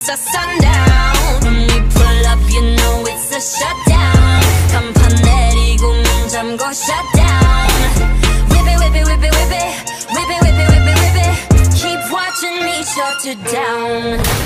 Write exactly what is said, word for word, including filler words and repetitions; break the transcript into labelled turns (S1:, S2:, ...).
S1: It's a sundown. When we pull up, you know it's a shutdown. 간판 내리고 문 잠궈 shutdown. Whip it, whip it, whip it, whip it, whip it, whip it, whip it, whip it. Keep watching me shut it down.